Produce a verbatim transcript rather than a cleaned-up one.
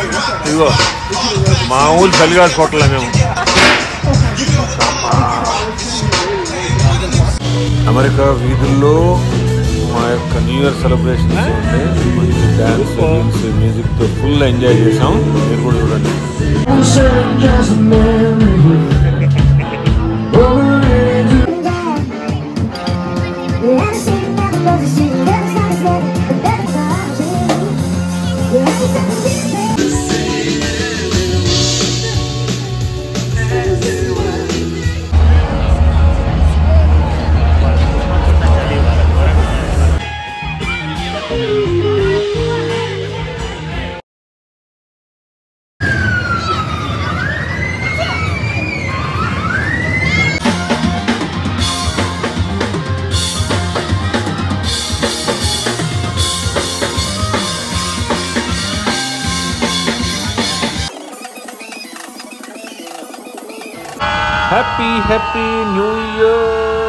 ఇదిగో మామూలు చలిగాడు కొట్టలే మేము. అమెరికా వీధుల్లో మా యొక్క న్యూ ఇయర్ సెలబ్రేషన్స్ ఉంటే మంచి డ్యాన్స్ రీల్స్ మ్యూజిక్తో ఫుల్ ఎంజాయ్ చేసాం. మీరు కూడా చూడండి. Happy happy new year.